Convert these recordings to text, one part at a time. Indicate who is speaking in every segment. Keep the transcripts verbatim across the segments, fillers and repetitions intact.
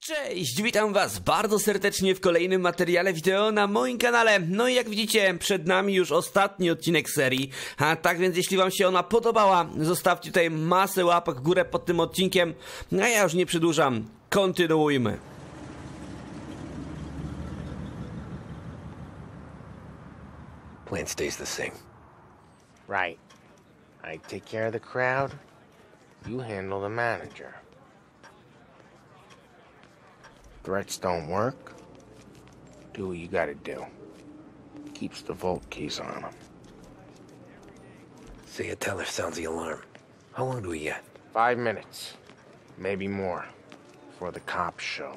Speaker 1: Cześć, witam was bardzo serdecznie w kolejnym materiale wideo na moim kanale. No i jak widzicie, przed nami już ostatni odcinek serii. A tak więc jeśli wam się ona podobała, zostawcie tutaj masę łapek w górę pod tym odcinkiem. A ja już nie przedłużam, kontynuujmy.
Speaker 2: Plan stays the same.
Speaker 3: Right. I take care of the crowd. You handle the manager. Threats don't work. Do what you gotta do. Keeps the vault keys on him.
Speaker 2: Say a teller sounds the alarm. How long do we get?
Speaker 3: Five minutes. Maybe more. Before the cops show.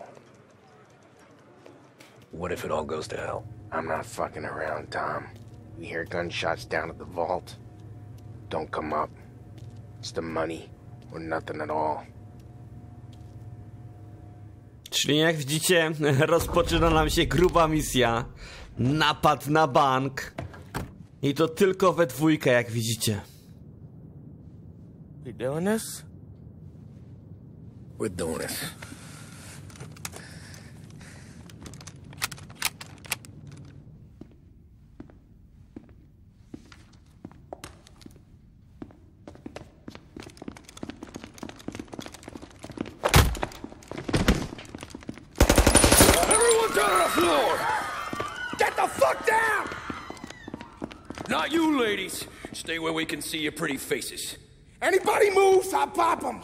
Speaker 2: What if it all goes to hell?
Speaker 3: I'm not fucking around, Tom. You hear gunshots down at the vault? Don't come up. It's the money or nothing at all.
Speaker 1: Czyli jak widzicie, rozpoczyna nam się gruba misja. Napad na bank. I to tylko we dwójkę, jak widzicie.
Speaker 3: We doing this?
Speaker 2: We're doing this.
Speaker 4: Get the fuck down! Not you, ladies. Stay where we can see your pretty faces.
Speaker 5: Anybody moves, I'll pop them.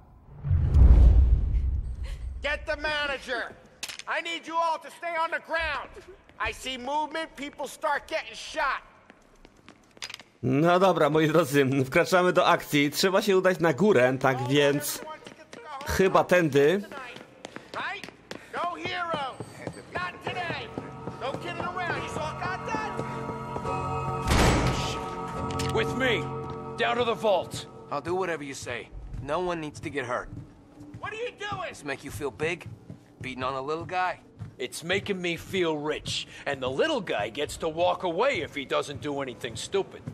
Speaker 3: Get the manager! I need you all to stay on the ground. I see movement, people start getting shot.
Speaker 1: No dobra, moi drodzy, wkraczamy do akcji. Trzeba się udać na górę, tak więc chyba tędy.
Speaker 3: Right? Go hero! Not today! No kidding around, you saw got that?
Speaker 4: With me. Down to the vault.
Speaker 6: I'll do whatever you say. No one needs to get hurt.
Speaker 3: What are you doing?
Speaker 6: This make you feel big? Beating on a little guy?
Speaker 4: It's making me feel rich, and the little guy gets to walk away if he doesn't do anything stupid.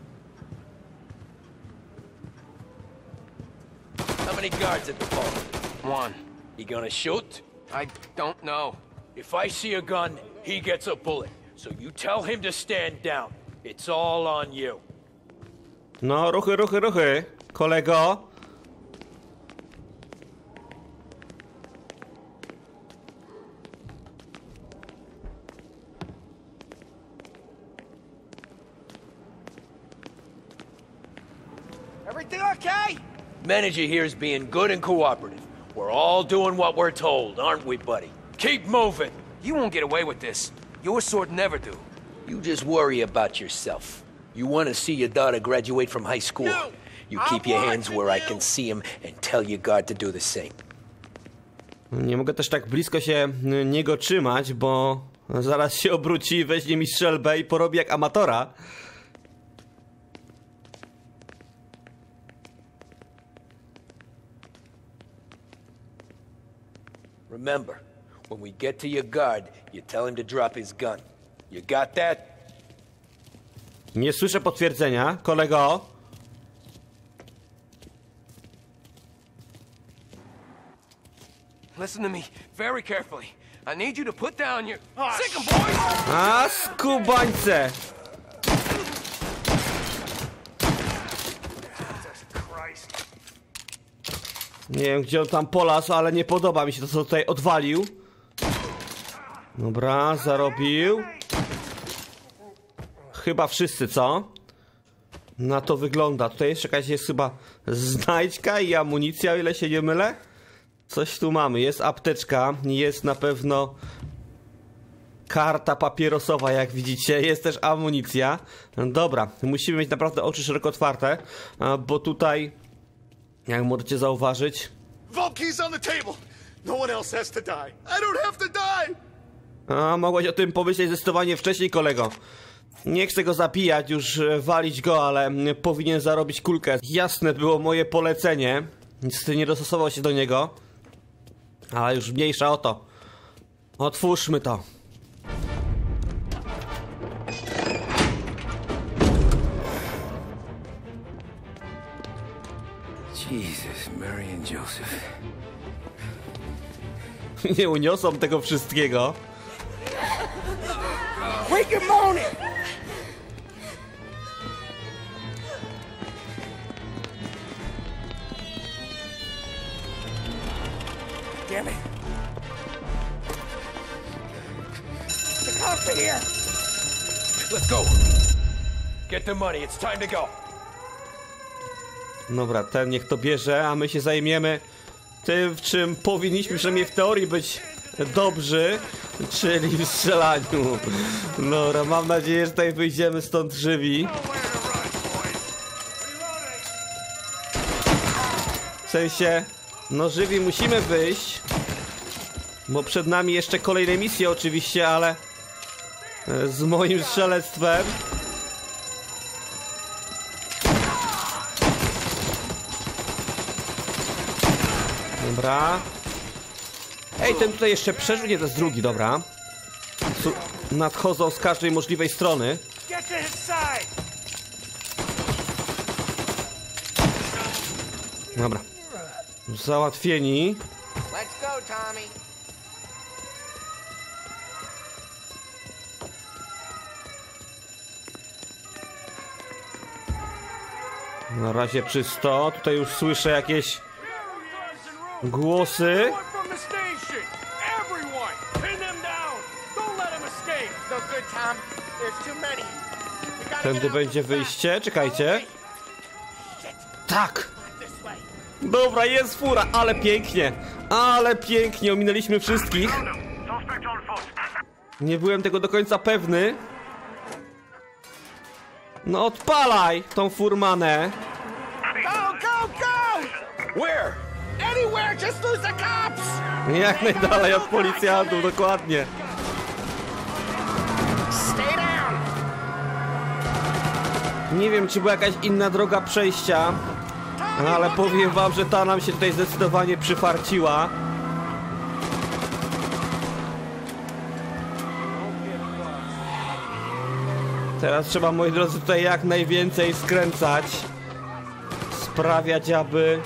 Speaker 4: How many guards at the vault?
Speaker 6: One.
Speaker 4: You gonna shoot?
Speaker 6: I don't know.
Speaker 4: If I see a gun, he gets a bullet. So you tell him to stand down. It's all on you.
Speaker 1: No, ruchy, ruchy, ruchy, kolego.
Speaker 3: Everything okay?
Speaker 4: Manager here is being good and cooperative. We're all doing what we're told, aren't we, buddy? Keep moving.
Speaker 6: You won't get away with this. Your sword never do.
Speaker 7: You just worry about yourself. You want to see your daughter graduate from high school.
Speaker 3: You!
Speaker 7: You
Speaker 3: I'm
Speaker 7: keep your hands
Speaker 3: watching
Speaker 7: where I
Speaker 3: you.
Speaker 7: can see them and tell your guard to do the same.
Speaker 1: Nie mogę też tak blisko się niego trzymać, bo zaraz się obróci, weźmie mi strzelbę i porobi jak amatora.
Speaker 7: Remember, when we get to your guard, you tell him to drop his gun. You got that?
Speaker 1: Nie słyszę potwierdzenia, kolego.
Speaker 6: Listen to me very carefully. I need you to put down your... Sick 'em, boys!
Speaker 1: A skubańce! Nie wiem, gdzie on tam polasł, ale nie podoba mi się to, co tutaj odwalił. Dobra, zarobił. Chyba wszyscy, co? Na to wygląda. Tutaj jeszcze jakaś jest chyba znajdźka i amunicja, o ile się nie mylę. Coś tu mamy. Jest apteczka, jest na pewno karta papierosowa, jak widzicie. Jest też amunicja. Dobra, musimy mieć naprawdę oczy szeroko otwarte, bo tutaj, jak możecie zauważyć...
Speaker 5: Vault keys on the table. No one else has to die. I don't have to die.
Speaker 1: A, mogłeś o tym pomyśleć zdecydowanie wcześniej, kolego. Nie chcę go zabijać, już walić go, ale powinien zarobić kulkę. Jasne było moje polecenie. Niestety nie dostosował się do niego. Ale już mniejsza o to. Otwórzmy to.
Speaker 2: Jesus, Mary and Joseph.
Speaker 1: nie uniosą tego wszystkiego.
Speaker 6: Wake him on it! Damn it. The cops are here.
Speaker 4: Let's go. Get the money. It's time to go.
Speaker 1: Dobra, ten niech to bierze, a my się zajmiemy tym, w czym powinniśmy przynajmniej w teorii być dobrzy, czyli w strzelaniu. Dobra, mam nadzieję, że tutaj wyjdziemy stąd żywi. W sensie, no żywi musimy wyjść, bo przed nami jeszcze kolejne misje oczywiście, ale z moim strzelectwem. Dobra. Ej, ten tutaj jeszcze przeżył, nie, to jest drugi, dobra. Su nadchodzą z każdej możliwej strony. Dobra. Załatwieni.
Speaker 6: Let's go, Tommy.
Speaker 1: Na razie czysto. Tutaj już słyszę jakieś głosy. Tędy będzie wyjście, czekajcie. Tak! Dobra, jest fura, ale pięknie. Ale pięknie, ominęliśmy wszystkich. Nie byłem tego do końca pewny. No odpalaj tą furmanę.
Speaker 6: Go, go, go!
Speaker 4: Where?
Speaker 6: Anywhere, just lose the cops!
Speaker 1: Jak najdalej od policjantów, dokładnie.
Speaker 6: Stay down!
Speaker 1: Nie wiem, czy była jakaś inna droga przejścia, ale powiem wam, że ta nam się tutaj zdecydowanie przyfarciła. Teraz trzeba, moi drodzy, tutaj jak najwięcej skręcać. Sprawiać, aby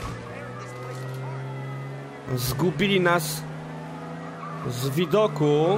Speaker 1: zgubili nas z widoku.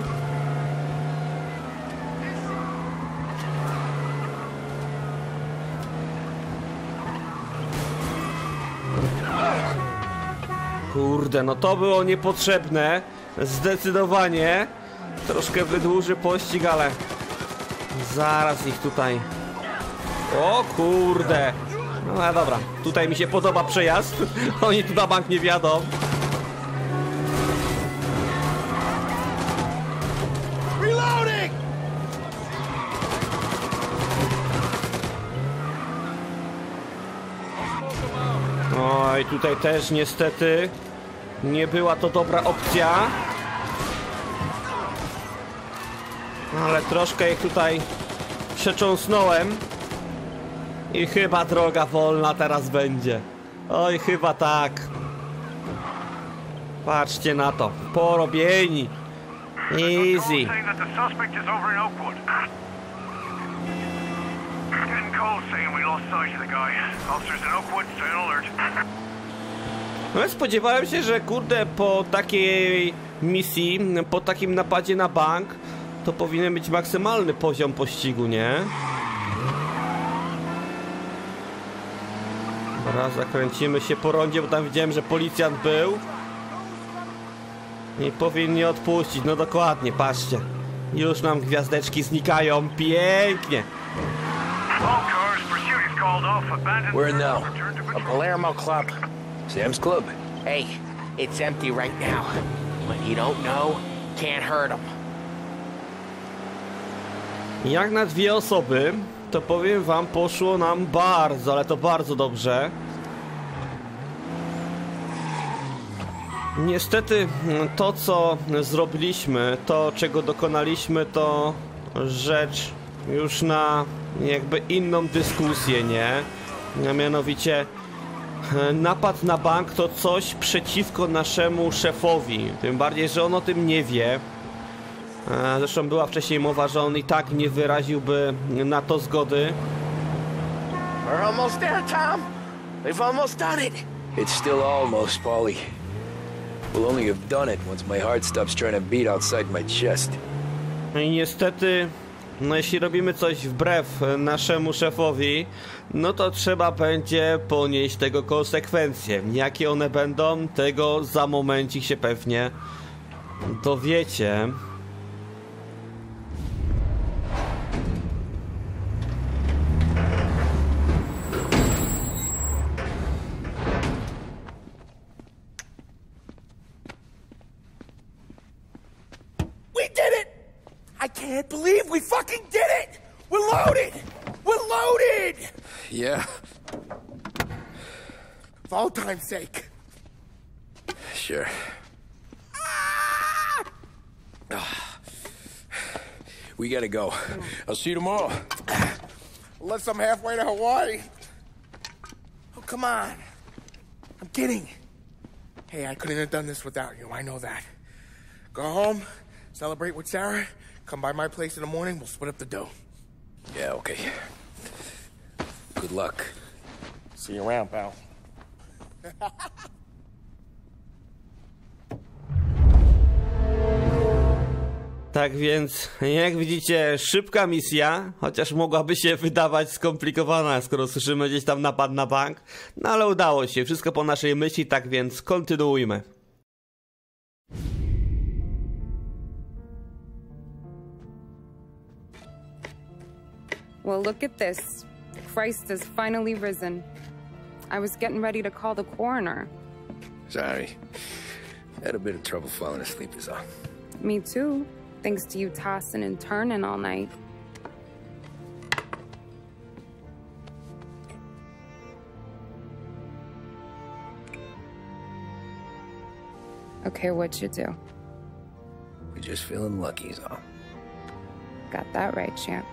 Speaker 1: Kurde, no to było niepotrzebne. Zdecydowanie. Troszkę wydłuży pościg, ale zaraz ich tutaj. O kurde. No ale dobra, tutaj mi się podoba przejazd. Oni tu na bank nie wiadą.
Speaker 6: Reloading!
Speaker 1: Oj, tutaj też niestety nie była to dobra opcja. Ale troszkę ich tutaj przecząsnąłem. I chyba droga wolna teraz będzie. Oj, chyba tak. Patrzcie na to. Porobieni. Easy. No spodziewałem się, że kurde po takiej misji, po takim napadzie na bank, to powinien być maksymalny poziom pościgu, nie? Teraz zakręcimy się po rondzie, bo tam widziałem, że policjant był. I powinien nie odpuścić, no dokładnie, patrzcie. Już nam gwiazdeczki znikają, pięknie.
Speaker 4: Where now?
Speaker 6: A Palermo club.
Speaker 4: Sam's Club.
Speaker 6: Hey, it's empty right now. But you don't know, can't hurt them.
Speaker 1: Jak na dwie osoby, to powiem wam, poszło nam bardzo, ale to bardzo dobrze. Niestety to, co zrobiliśmy, to, czego dokonaliśmy, to rzecz już na jakby inną dyskusję, nie? A mianowicie napad na bank to coś przeciwko naszemu szefowi. Tym bardziej, że on o tym nie wie. Zresztą była wcześniej mowa, że on i tak nie wyraziłby na to zgody.
Speaker 6: We're almost there, Tom. We've almost done it.
Speaker 2: It's still almost, Paulie.
Speaker 7: We'll only have done it once my heart stops trying to beat outside my chest.
Speaker 1: No i niestety, no jeśli robimy coś wbrew naszemu szefowi, no to trzeba będzie ponieść tego konsekwencje. Jakie one będą, tego za momencik się pewnie dowiecie.
Speaker 6: We did it! I can't believe we fucking did it! We're loaded! We're loaded!
Speaker 2: Yeah,
Speaker 6: For all time's sake.
Speaker 2: sure. We gotta go. I'll see you tomorrow.
Speaker 6: Unless I'm halfway to Hawaii. Oh, come on. I'm kidding. Hey, I couldn't have done this without you. I know that. Go home, celebrate with Sarah, come by my place in the morning, we'll split up the dough.
Speaker 2: Yeah, okay. Good luck.
Speaker 6: See you around, pal.
Speaker 1: Tak więc, jak widzicie, szybka misja, chociaż mogłaby się wydawać skomplikowana, skoro słyszymy gdzieś tam napad na bank, no ale udało się, wszystko po naszej myśli, tak więc kontynuujmy.
Speaker 8: Well, look at this. Christ has finally risen. I was getting ready to call the coroner.
Speaker 2: Sorry. Had a bit of trouble falling asleep is all.
Speaker 8: Me too, thanks to you tossing and turning all night. Okay, what'd you do?
Speaker 2: We're just feeling lucky is all.
Speaker 8: Got that right, champ.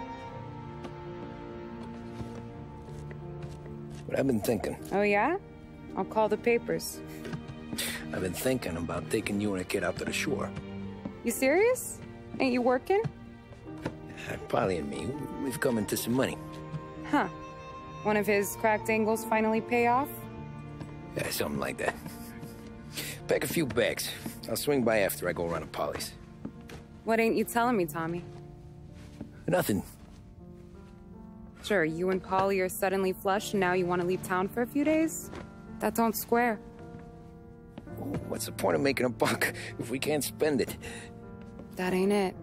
Speaker 2: But I've been thinking.
Speaker 8: Oh, yeah? I'll call the papers.
Speaker 2: I've been thinking about taking you and a kid out to the shore.
Speaker 8: You serious? Ain't you working?
Speaker 2: Uh, Polly and me, we've come into some money.
Speaker 8: Huh. One of his cracked angles finally pay off?
Speaker 2: Yeah, something like that. Pack a few bags. I'll swing by after I go around to Polly's.
Speaker 8: What ain't you telling me, Tommy?
Speaker 2: Nothing.
Speaker 8: Sure, you and Polly are suddenly flush and now you want to leave town for a few days? That don't square.
Speaker 2: What's the point of making a buck if we can't spend it?
Speaker 8: That ain't it.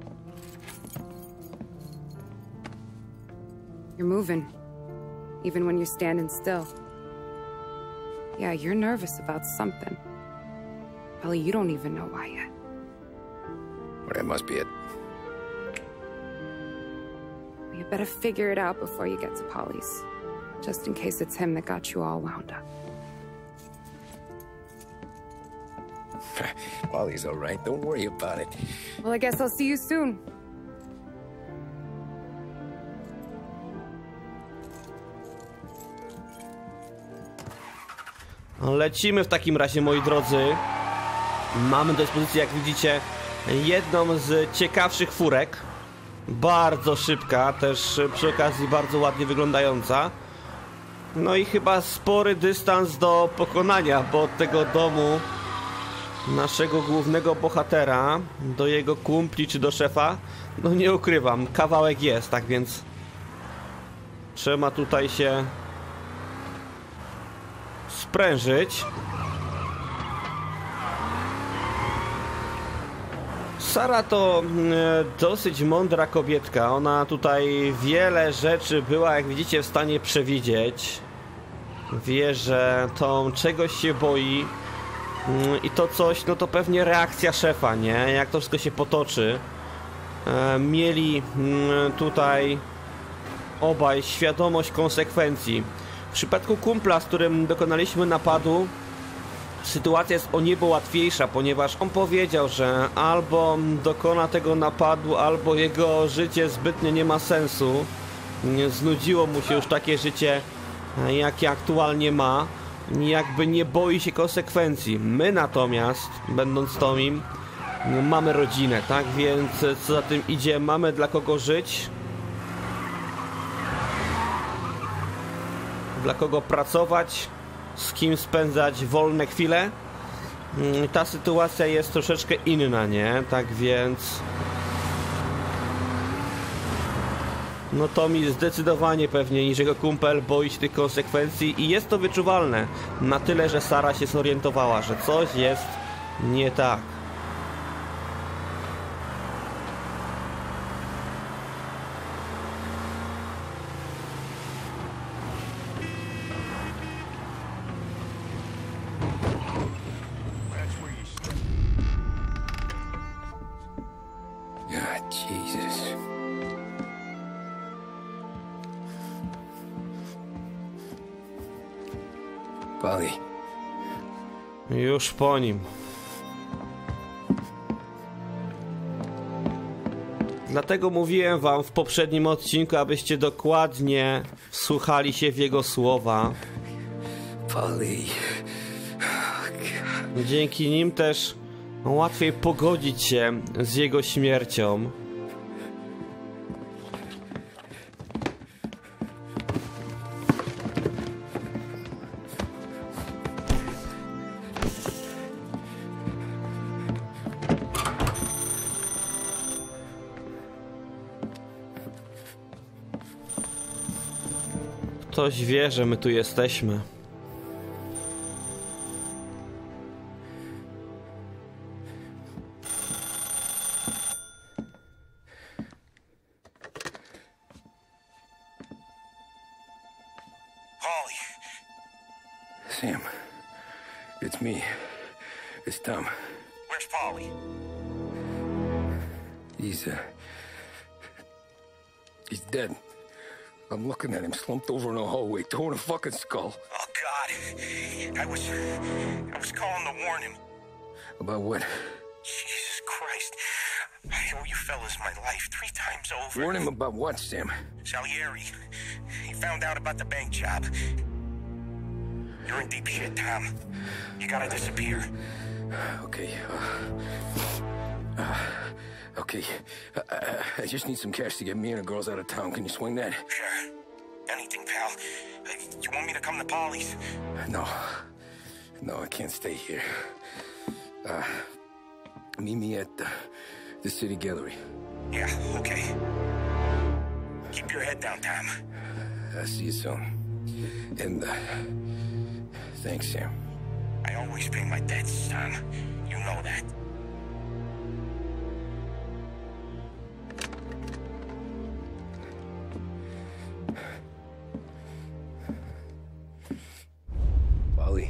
Speaker 8: You're moving, even when you're standing still. Yeah, you're nervous about something. Probably you don't even know why yet.
Speaker 2: Well, that must be it.
Speaker 8: You better figure it out before you get to Polly's, just in case it's him that got you all wound up.
Speaker 2: Polly's all right. Don't worry about it.
Speaker 8: Well, I guess I'll see you soon.
Speaker 1: Lecimy w takim razie, moi drodzy. Mamy do dyspozycji, jak widzicie, jedną z ciekawszych furek. Bardzo szybka, też przy okazji bardzo ładnie wyglądająca. No i chyba spory dystans do pokonania, bo od tego domu naszego głównego bohatera do jego kumpli czy do szefa, no nie ukrywam, kawałek jest, tak więc trzeba tutaj się sprężyć. Sara to e, dosyć mądra kobietka. Ona tutaj wiele rzeczy była, jak widzicie, w stanie przewidzieć. Wie, że to czegoś się boi mm, i to coś, no to pewnie reakcja szefa, nie? Jak to wszystko się potoczy. E, mieli mm, tutaj obaj świadomość konsekwencji. W przypadku kumpla, z którym dokonaliśmy napadu, sytuacja jest o niebo łatwiejsza, ponieważ on powiedział, że albo dokona tego napadu, albo jego życie zbytnio nie ma sensu. Znudziło mu się już takie życie, jakie aktualnie ma. Jakby nie boi się konsekwencji. My natomiast, będąc Tomim, mamy rodzinę, tak? Więc co za tym idzie, mamy dla kogo żyć, dla kogo pracować, z kim spędzać wolne chwile. Ta sytuacja jest troszeczkę inna, nie? Tak więc... No Tommy zdecydowanie pewnie niż jego kumpel boi się tych konsekwencji i jest to wyczuwalne. Na tyle, że Sara się zorientowała, że coś jest nie tak.
Speaker 2: God, Jesus. Polly.
Speaker 1: Już po nim. Dlatego mówiłem wam w poprzednim odcinku, abyście dokładnie wsłuchali się w jego słowa.
Speaker 2: Polly.
Speaker 1: Dzięki nim też łatwiej pogodzić się z jego śmiercią. Ktoś wie, że my tu jesteśmy.
Speaker 2: Polly. Sam. It's me. It's Tom.
Speaker 5: Where's Polly?
Speaker 2: He's, uh... He's dead. I'm looking at him slumped over in a hallway, torn a fucking skull.
Speaker 5: Oh, God. I was... I was calling to warn him.
Speaker 2: About what?
Speaker 5: Jesus Christ. I owe you fellas my life three times over.
Speaker 2: Warn him about what, Sam?
Speaker 5: Salieri. He found out about the bank job. You're in deep shit, Tom. You gotta disappear.
Speaker 2: Okay, uh... uh okay. Uh, uh, I just need some cash to get me and the girls out of town. Can you swing that?
Speaker 5: Sure. Anything, pal. Uh, You want me to come to Polly's?
Speaker 2: No. No, I can't stay here. Uh... Meet me at the, the city gallery.
Speaker 5: Yeah, okay. Keep your head down, Tom.
Speaker 2: I'll see you soon. And, uh... thanks, Sam.
Speaker 5: I always pay my debts, son. You know that.
Speaker 2: Polly.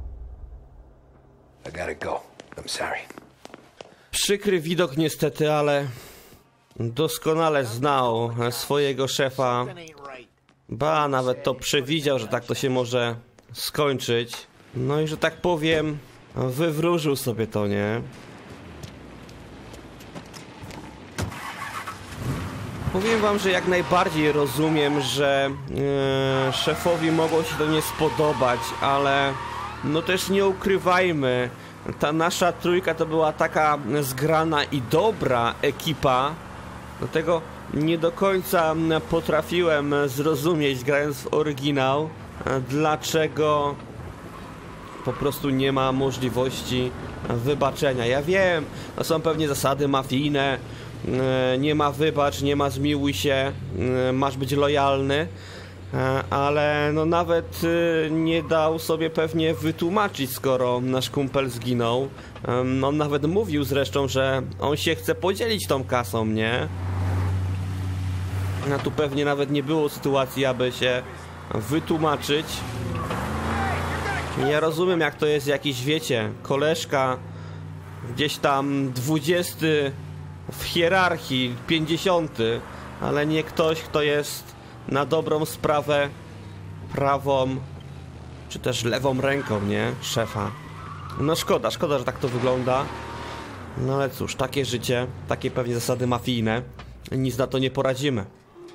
Speaker 2: I gotta go. I'm sorry.
Speaker 1: Przykry widok niestety, ale doskonale znał swojego szefa. Ba, nawet to przewidział, że tak to się może skończyć. No i że tak powiem, wywróżył sobie to, nie? Powiem wam, że jak najbardziej rozumiem, że yy, szefowi mogło się to nie spodobać, ale no też nie ukrywajmy, ta nasza trójka to była taka zgrana i dobra ekipa, dlatego nie do końca potrafiłem zrozumieć, grając w oryginał, dlaczego po prostu nie ma możliwości wybaczenia. Ja wiem, to są pewnie zasady mafijne, nie ma wybacz, nie ma zmiłuj się, masz być lojalny, ale no nawet nie dał sobie pewnie wytłumaczyć, skoro nasz kumpel zginął. On nawet mówił zresztą, że on się chce podzielić tą kasą, nie? A tu pewnie nawet nie było sytuacji, aby się wytłumaczyć. Ja rozumiem, jak to jest jakiś, wiecie, koleżka gdzieś tam dwudziesty w hierarchii, pięćdziesiąty, ale nie ktoś, kto jest na dobrą sprawę prawą czy też lewą ręką, nie? Szefa. No szkoda, szkoda, że tak to wygląda. No ale cóż, takie życie, takie pewnie zasady mafijne, nic na to nie poradzimy.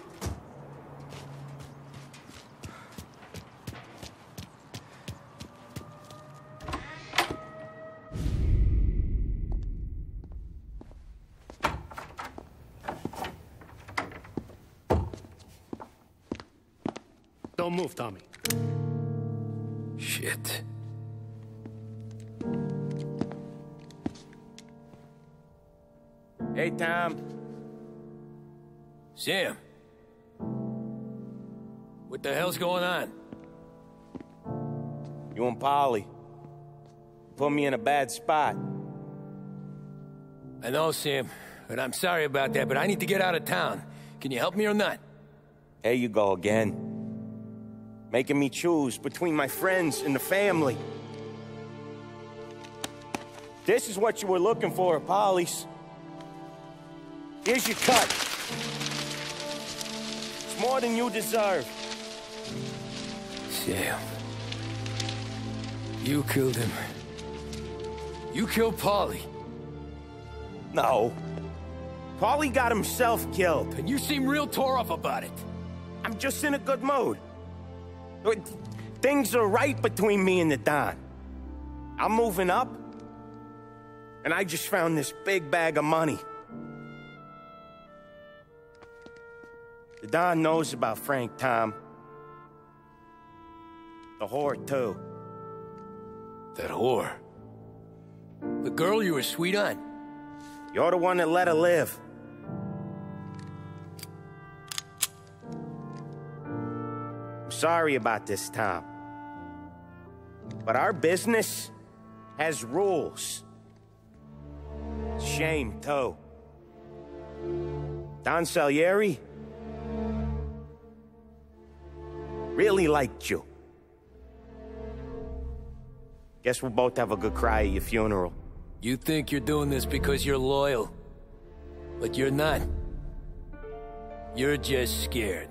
Speaker 9: Don't move, Tommy.
Speaker 2: Shit.
Speaker 3: Hey, Tom.
Speaker 7: Sam. What the hell's going on?
Speaker 3: You and Polly put me in a bad spot.
Speaker 7: I know, Sam, and I'm sorry about that, but I need to get out of town. Can you help me or not?
Speaker 3: There you go again. Making me choose between my friends and the family. This is what you were looking for, Polly's. Here's your cut. It's more than you deserve.
Speaker 7: Sam. You killed him. You killed Polly.
Speaker 3: No. Polly got himself killed.
Speaker 7: And you seem real tore up about it.
Speaker 3: I'm just in a good mood. Things are right between me and the Don. I'm moving up. And I just found this big bag of money. The Don knows about Frank, Tom. The whore, too.
Speaker 7: That whore? The girl you were sweet on?
Speaker 3: You're the one that let her live. I'm sorry about this, Tom. But our business has rules. Shame, too. Don Salieri really liked you. Guess we'll both have a good cry at your funeral.
Speaker 7: You think you're doing this because you're loyal. But you're not. You're just scared.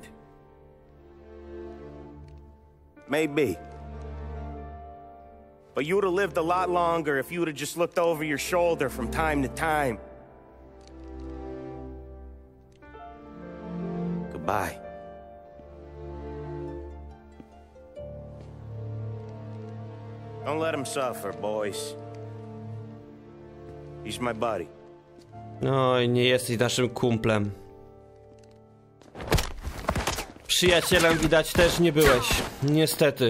Speaker 3: Maybe. But you'd have lived a lot longer if you'd have just looked over your shoulder from time to time. Goodbye. Don't let him suffer, boys. He's my buddy.
Speaker 1: Oj, nie jesteś naszym kumplem. Przyjacielem widać też nie byłeś. Niestety.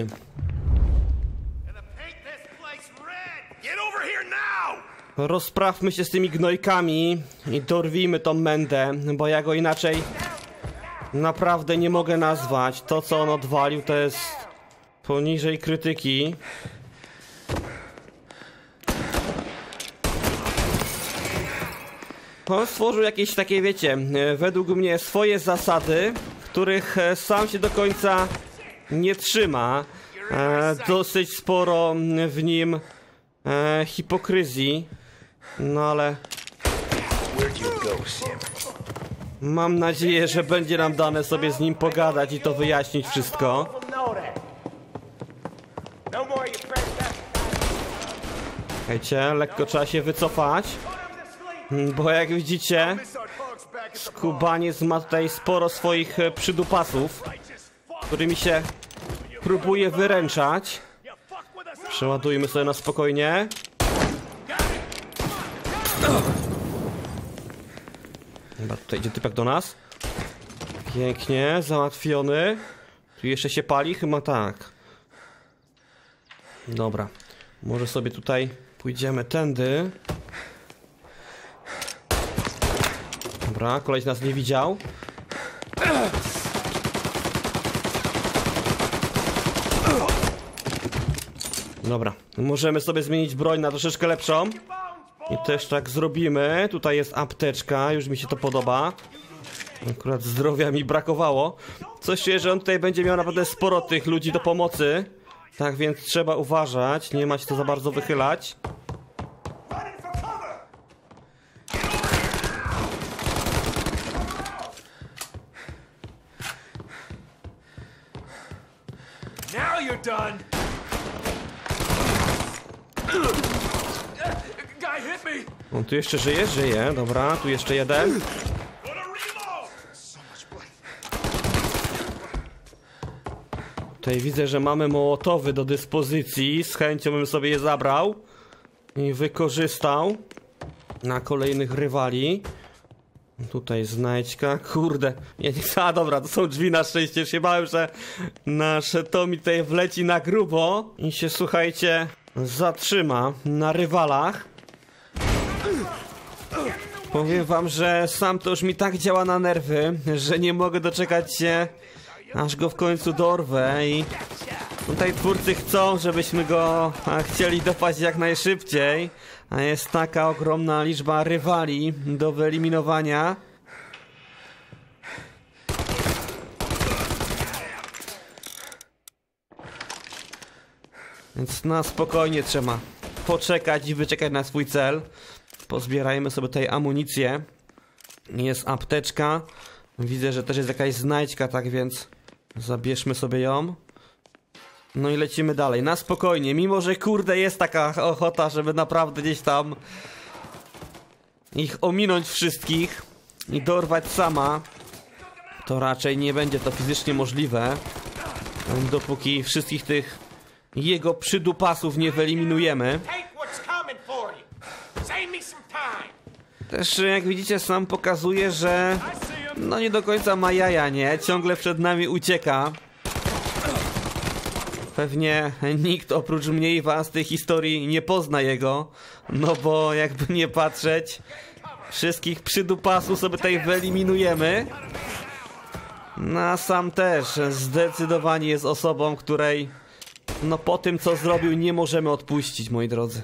Speaker 1: Rozprawmy się z tymi gnojkami i dorwijmy tą mędę, bo ja go inaczej naprawdę nie mogę nazwać. To, co on odwalił, to jest poniżej krytyki. On stworzył jakieś takie, wiecie, według mnie swoje zasady, których sam się do końca nie trzyma. E, dosyć sporo w nim e, hipokryzji. No ale mam nadzieję, że będzie nam dane sobie z nim pogadać i to wyjaśnić wszystko. Słuchajcie, lekko trzeba się wycofać. Bo jak widzicie, skubaniec ma tutaj sporo swoich przydupasów, którymi się próbuje wyręczać. Przeładujmy sobie na spokojnie. Chyba tutaj idzie typek do nas. Pięknie, załatwiony. Tu jeszcze się pali? Chyba tak. Dobra, może sobie tutaj pójdziemy tędy. Dobra, koleś nas nie widział. Dobra, możemy sobie zmienić broń na troszeczkę lepszą. I też tak zrobimy. Tutaj jest apteczka, już mi się to podoba. Akurat zdrowia mi brakowało. Coś czuję, że on tutaj będzie miał naprawdę sporo tych ludzi do pomocy. Tak więc trzeba uważać, nie ma się to za bardzo wychylać.
Speaker 4: Now you're done. Guy hit me.
Speaker 1: On tu jeszcze żyje? Żyje, dobra, tu jeszcze jeden. Tutaj widzę, że mamy mołotowy do dyspozycji. Z chęcią bym sobie je zabrał i wykorzystał na kolejnych rywali. Tutaj znajdźka, kurde. Nie, nie, a dobra, to są drzwi na szczęście. Się bałem, że nasz Tommy tutaj wleci na grubo i się, słuchajcie, zatrzyma na rywalach. Powiem wam, że sam to już mi tak działa na nerwy, że nie mogę doczekać się, aż go w końcu dorwę i tutaj twórcy chcą, żebyśmy go chcieli dopaść jak najszybciej, a jest taka ogromna liczba rywali do wyeliminowania. Więc na spokojnie trzeba poczekać i wyczekać na swój cel. Pozbierajmy sobie tutaj amunicję. Jest apteczka. Widzę, że też jest jakaś znajdźka, tak więc zabierzmy sobie ją. No i lecimy dalej, na spokojnie. Mimo, że kurde jest taka ochota, żeby naprawdę gdzieś tam ich ominąć wszystkich i dorwać sama, to raczej nie będzie to fizycznie możliwe, dopóki wszystkich tych jego przydupasów nie wyeliminujemy. Też jak widzicie, sam pokazuje, że no nie do końca ma jaja, nie? Ciągle przed nami ucieka. Pewnie nikt oprócz mnie i was tej historii nie pozna jego, no bo jakby nie patrzeć, wszystkich przydupasów sobie tutaj wyeliminujemy. No a sam też zdecydowanie jest osobą, której no po tym co zrobił nie możemy odpuścić, moi drodzy.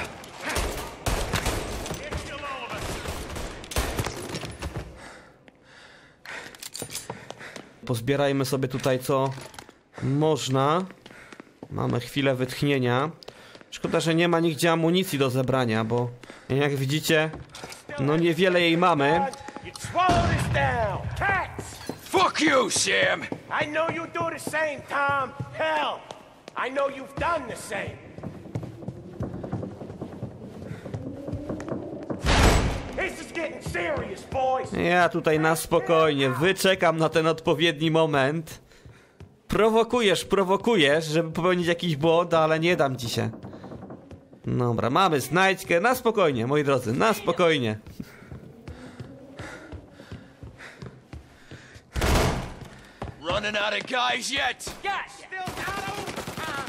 Speaker 1: Pozbierajmy sobie tutaj co można. Mamy chwilę wytchnienia. Szkoda, że nie ma nigdzie amunicji do zebrania, bo jak widzicie, no niewiele jej mamy.
Speaker 4: Fuck you, Sam!
Speaker 5: I know you do the same, Tom. Hell, I know you've done the same. This is getting serious, boys.
Speaker 1: Ja tutaj na spokojnie wyczekam na ten odpowiedni moment. Prowokujesz, prowokujesz, żeby popełnić jakiś błąd, ale nie dam ci się. Dobra, mamy znajdźkę, na spokojnie, moi drodzy, na spokojnie.
Speaker 4: Running out of guys yet?
Speaker 5: Yes, still not over.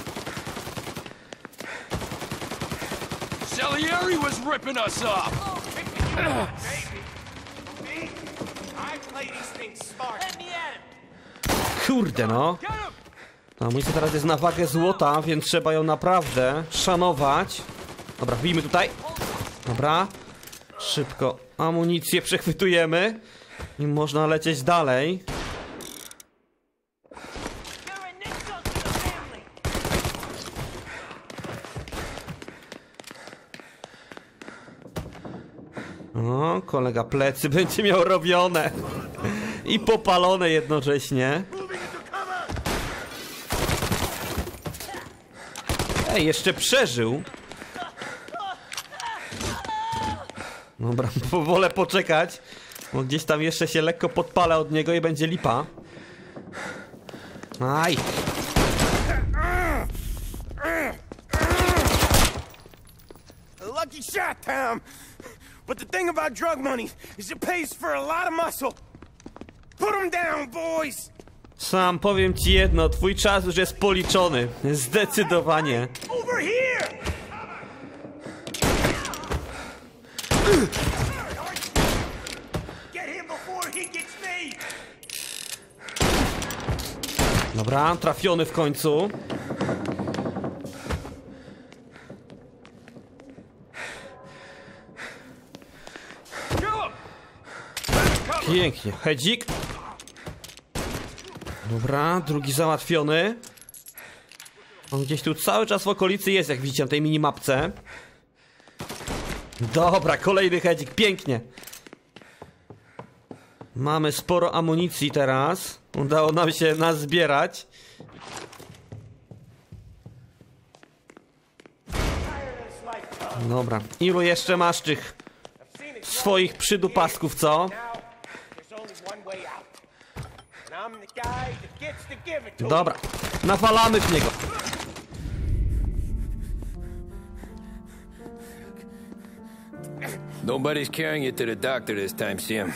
Speaker 4: Salieri was ripping us up.
Speaker 5: Baby, me, I play these things smart. In the end.
Speaker 1: Kurde no. Amunicja teraz jest na wagę złota, więc trzeba ją naprawdę szanować. Dobra, wbijmy tutaj. Dobra. Szybko amunicję przechwytujemy i można lecieć dalej. O, kolega plecy będzie miał robione i popalone jednocześnie. Ej, jeszcze przeżył. Dobra, wolę poczekać, bo gdzieś tam jeszcze się lekko podpala od niego i będzie lipa. Aj.
Speaker 5: Lucky shot, Tom. But the thing about drug money is it pays for a lot of muscle. Put them down, boys.
Speaker 1: Sam powiem ci jedno, twój czas już jest policzony. Zdecydowanie.
Speaker 5: Over here. Get him before he gets me.
Speaker 1: Dobra, trafiony w końcu. Pięknie, hedzik. Dobra, drugi załatwiony. On gdzieś tu cały czas w okolicy jest, jak widzicie na tej minimapce. Dobra, kolejny hedzik, pięknie. Mamy sporo amunicji teraz. Udało nam się nazbierać. Dobra, ilu jeszcze masz tych swoich przydupasków, co? Dobra, nawalamy w niego.
Speaker 7: Nobody's carrying you to the doctor this time, Sam.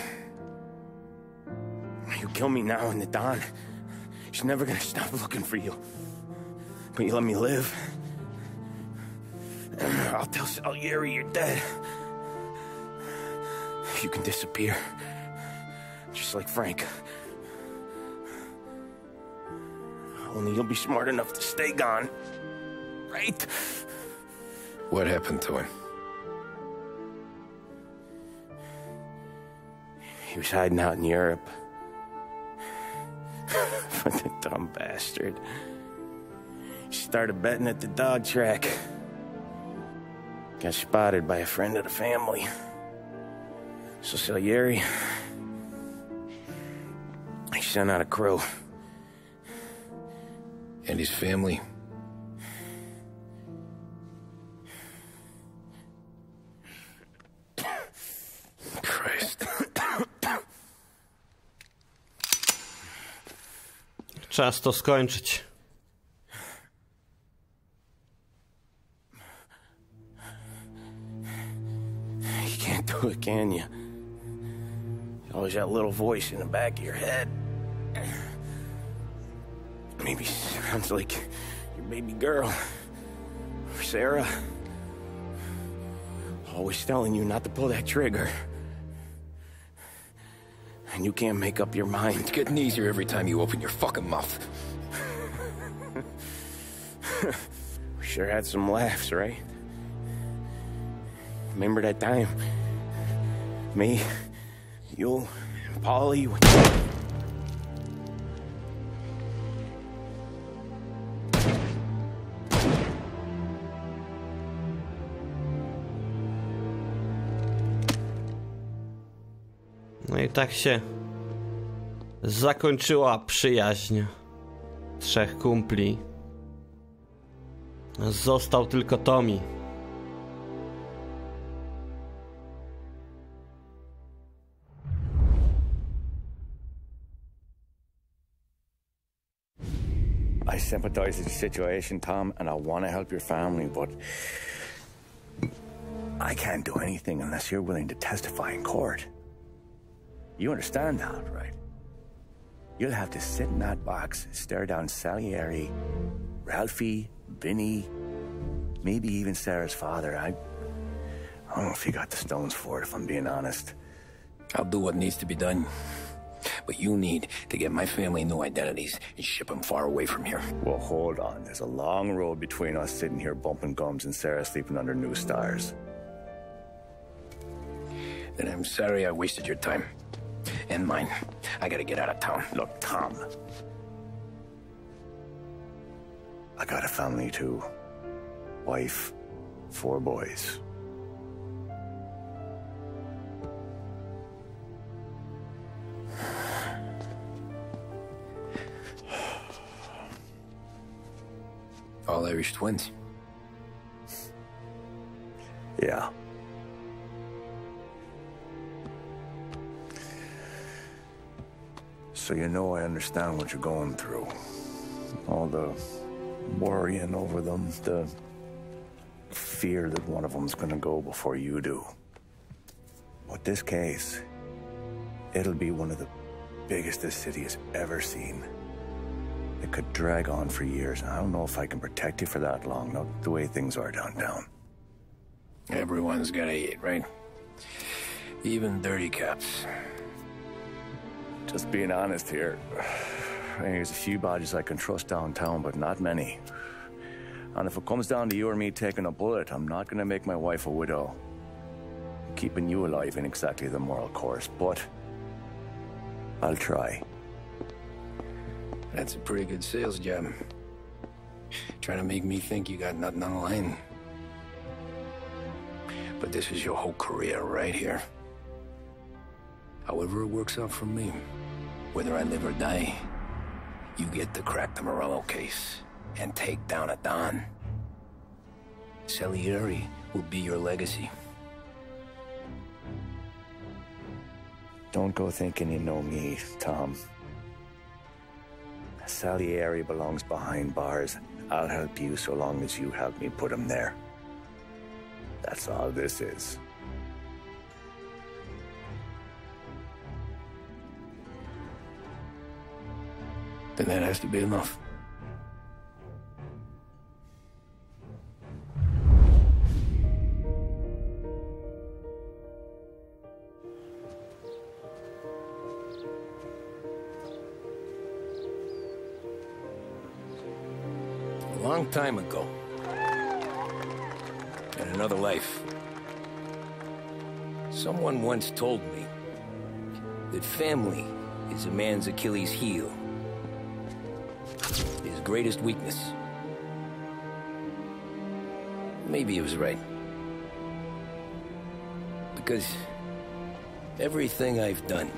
Speaker 5: You kill me now in the dawn. She's never gonna stop looking for you. But you let me live. I'll tell Salieri you're dead. You can disappear. Just like Frank. Only you'll be smart enough to stay gone. Right?
Speaker 2: What happened to him?
Speaker 5: He was hiding out in Europe. But the dumb bastard. He started betting at the dog track. Got spotted by a friend of the family. So Salieri, he sent out a crew.
Speaker 2: And his family? Christ.
Speaker 1: Czas to skończyć.
Speaker 5: You can't do it, can you? Always that little voice in the back of your head. Maybe sounds like your baby girl. Or Sarah. Always telling you not to pull that trigger. And you can't make up your mind.
Speaker 2: It's getting easier every time you open your fucking mouth.
Speaker 5: We sure had some laughs, right? Remember that time? Me, you, and Polly.
Speaker 1: No i tak się zakończyła przyjaźń trzech kumpli. Został tylko Tommy.
Speaker 9: I sympathize with the situation, Tom, and I want to help your family, but I can't do anything unless you're willing to testify in court. You understand that, right? You'll have to sit in that box, stare down Salieri, Ralphie, Vinny, maybe even Sarah's father. I, I don't know if you got the stones for it, if I'm being honest.
Speaker 2: I'll do what needs to be done. But you need to get my family new identities and ship them far away from here.
Speaker 9: Well, hold on. There's a long road between us sitting here bumping gums and Sarah sleeping under new stars.
Speaker 2: Then I'm sorry I wasted your time. And mine. I gotta get out of town.
Speaker 9: Look, Tom. I got a family too. Wife, four boys.
Speaker 2: All Irish twins.
Speaker 9: Yeah. So you know I understand what you're going through. All the worrying over them, the fear that one of them's gonna go before you do. But this case, it'll be one of the biggest this city has ever seen. It could drag on for years. I don't know if I can protect you for that long, not the way things are downtown.
Speaker 2: Everyone's gotta eat, right? Even dirty cops.
Speaker 9: Just being honest here. There's a few bodies I can trust downtown, but not many. And if it comes down to you or me taking a bullet, I'm not gonna make my wife a widow. Keeping you alive ain't exactly the moral course, but I'll try.
Speaker 2: That's a pretty good sales job. Trying to make me think you got nothing on the line. But this is your whole career right here. However it works out for me, whether I live or die, you get to crack the Morello case and take down a Don. Salieri will be your legacy.
Speaker 9: Don't go thinking you know me, Tom. Salieri belongs behind bars. I'll help you so long as you help me put him there. That's all this is.
Speaker 2: Then that has to be enough.
Speaker 7: A long time ago, in another life, someone once told me that family is a man's Achilles heel, his greatest weakness. Maybe he was right. Because everything I've done,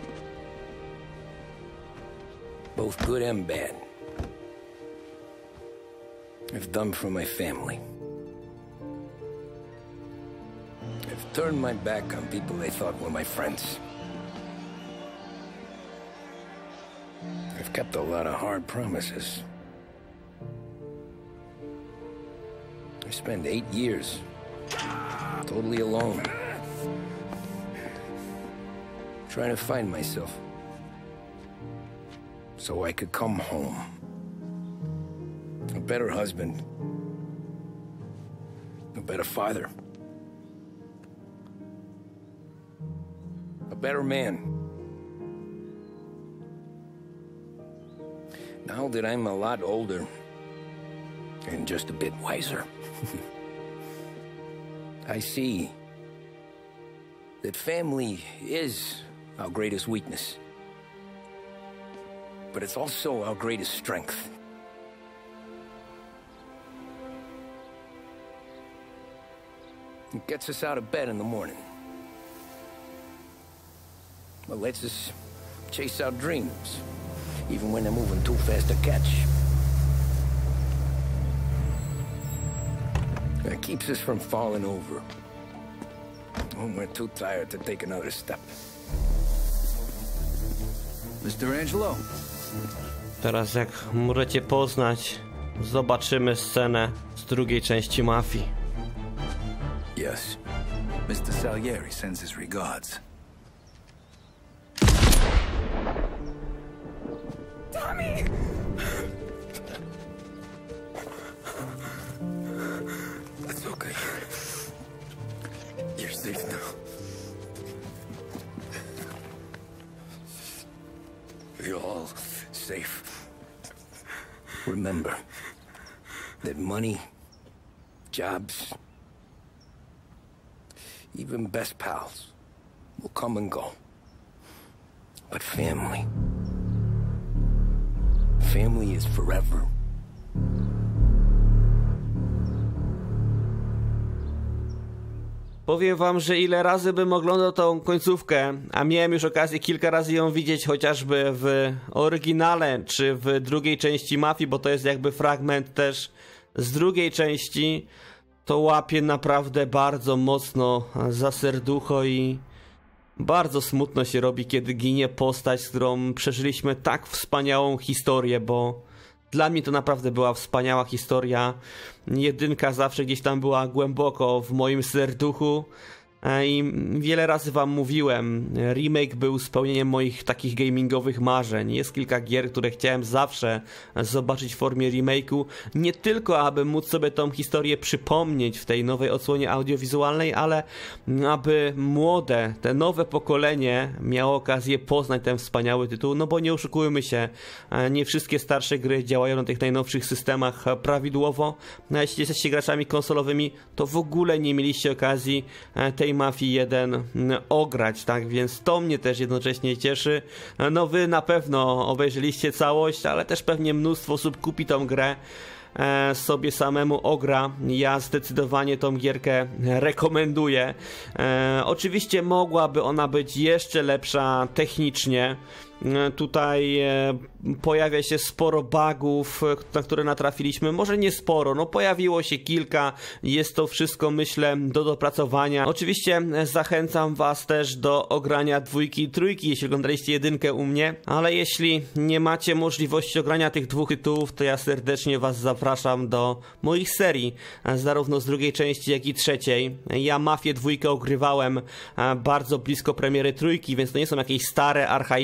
Speaker 7: both good and bad, I've done for my family. I've turned my back on people I thought were my friends. I've kept a lot of hard promises. I spent eight years totally alone, trying to find myself so I could come home. A better husband, a better father, a better man. Now that I'm a lot older and just a bit wiser, I see that family is our greatest weakness, but it's also our greatest strength. It gets us out of bed in the morning. It lets us chase our dreams, even when they're moving too fast to catch. It keeps us from falling over when we're too tired to take another step.
Speaker 10: mister Angelo.
Speaker 1: Teraz jak możecie poznać, zobaczymy scenę z drugiej części Mafii.
Speaker 10: Yes. mister Salieri sends his regards.
Speaker 5: Tommy! That's okay. You're safe now.
Speaker 7: You're all safe. Remember that money, jobs, even best pals will come and go. But family, family is forever.
Speaker 1: Powiem wam, że ile razy bym oglądał tą końcówkę, a miałem już okazję kilka razy ją widzieć chociażby w oryginale, czy w drugiej części Mafii, bo to jest jakby fragment też z drugiej części, to łapie naprawdę bardzo mocno za serducho i bardzo smutno się robi, kiedy ginie postać, z którą przeżyliśmy tak wspaniałą historię, bo dla mnie to naprawdę była wspaniała historia. Jedynka zawsze gdzieś tam była głęboko w moim serduchu i wiele razy wam mówiłem, remake był spełnieniem moich takich gamingowych marzeń. Jest kilka gier, które chciałem zawsze zobaczyć w formie remake'u, nie tylko aby móc sobie tą historię przypomnieć w tej nowej odsłonie audiowizualnej, ale aby młode, te nowe pokolenie miało okazję poznać ten wspaniały tytuł, no bo nie oszukujmy się, nie wszystkie starsze gry działają na tych najnowszych systemach prawidłowo, no a jeśli jesteście graczami konsolowymi, to w ogóle nie mieliście okazji tej Mafii jeden ograć, tak, więc to mnie też jednocześnie cieszy. No wy na pewno obejrzeliście całość, ale też pewnie mnóstwo osób kupi tą grę, e, sobie samemu ogra. Ja zdecydowanie tą gierkę rekomenduję. E, oczywiście mogłaby ona być jeszcze lepsza technicznie. Tutaj e, pojawia się sporo bugów, na które natrafiliśmy. Może nie sporo, no pojawiło się kilka. Jest to wszystko, myślę, do dopracowania. Oczywiście zachęcam was też do ogrania dwójki i trójki, jeśli oglądaliście jedynkę u mnie. Ale jeśli nie macie możliwości ogrania tych dwóch tytułów, to ja serdecznie was zapraszam do moich serii, zarówno z drugiej części, jak i trzeciej. Ja Mafię dwójkę ogrywałem bardzo blisko premiery trójki, więc to nie są jakieś stare, archaiczne materiały,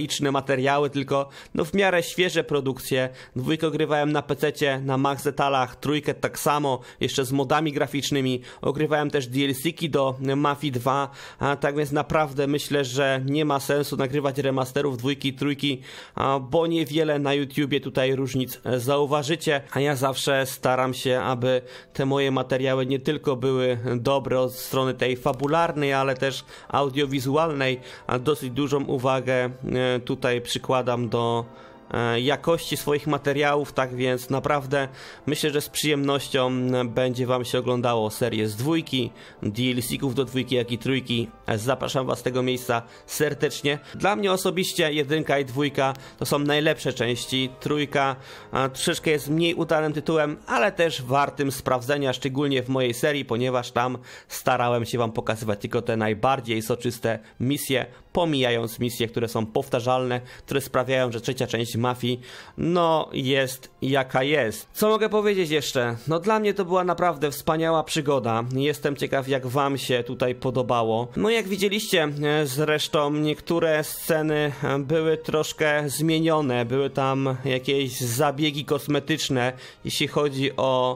Speaker 1: materiały, tylko no w miarę świeże produkcje. Dwójkę ogrywałem na pececie, na Max Detalach, trójkę tak samo, jeszcze z modami graficznymi. Ogrywałem też D L C-ki do Mafii dwa, a tak więc naprawdę myślę, że nie ma sensu nagrywać remasterów dwójki i trójki, a, bo niewiele na YouTubie tutaj różnic zauważycie, a ja zawsze staram się, aby te moje materiały nie tylko były dobre od strony tej fabularnej, ale też audiowizualnej, a dosyć dużą uwagę tutaj przykładam do jakości swoich materiałów, tak więc naprawdę myślę, że z przyjemnością będzie wam się oglądało serię z dwójki, D L C-ków do dwójki, jak i trójki. Zapraszam was z tego miejsca serdecznie. Dla mnie osobiście jedynka i dwójka to są najlepsze części. Trójka a, troszeczkę jest mniej udanym tytułem, ale też wartym sprawdzenia, szczególnie w mojej serii, ponieważ tam starałem się wam pokazywać tylko te najbardziej soczyste misje, pomijając misje, które są powtarzalne, które sprawiają, że trzecia część Mafii no jest jaka jest. Co mogę powiedzieć jeszcze? No dla mnie to była naprawdę wspaniała przygoda. Jestem ciekaw, jak wam się tutaj podobało. No jak widzieliście zresztą, niektóre sceny były troszkę zmienione. Były tam jakieś zabiegi kosmetyczne, jeśli chodzi o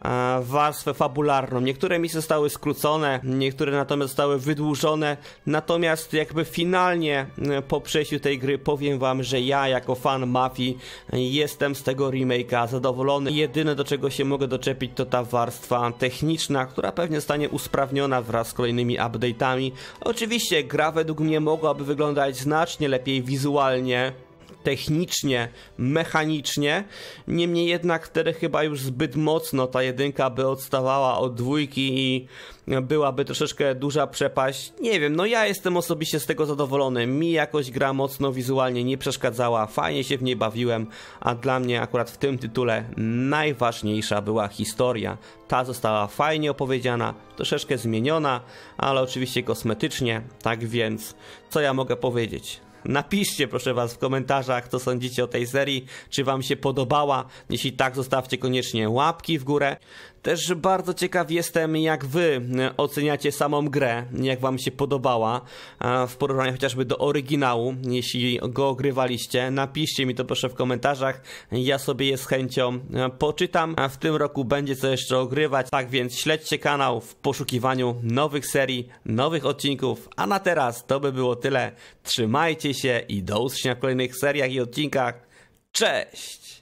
Speaker 1: warstwę fabularną. Niektóre misje zostały skrócone, niektóre natomiast zostały wydłużone, natomiast jakby finalnie po przejściu tej gry powiem wam, że ja jako fan Mafii jestem z tego remake'a zadowolony. Jedyne, do czego się mogę doczepić, to ta warstwa techniczna, która pewnie zostanie usprawniona wraz z kolejnymi update'ami. Oczywiście gra według mnie mogłaby wyglądać znacznie lepiej wizualnie, technicznie, mechanicznie, niemniej jednak wtedy chyba już zbyt mocno ta jedynka by odstawała od dwójki i byłaby troszeczkę duża przepaść. Nie wiem, no ja jestem osobiście z tego zadowolony. Mi jakoś gra mocno wizualnie nie przeszkadzała, fajnie się w niej bawiłem, a dla mnie akurat w tym tytule najważniejsza była historia. Ta została fajnie opowiedziana, troszeczkę zmieniona, ale oczywiście kosmetycznie, tak więc co ja mogę powiedzieć? Napiszcie proszę was w komentarzach, co sądzicie o tej serii, czy wam się podobała. Jeśli tak, zostawcie koniecznie łapki w górę. Też bardzo ciekaw jestem, jak wy oceniacie samą grę, jak wam się podobała w porównaniu chociażby do oryginału, jeśli go ogrywaliście. Napiszcie mi to proszę w komentarzach, ja sobie je z chęcią poczytam. A w tym roku będzie co jeszcze ogrywać, tak więc śledźcie kanał w poszukiwaniu nowych serii, nowych odcinków. A na teraz to by było tyle. Trzymajcie się i do usłyszenia w kolejnych seriach i odcinkach. Cześć!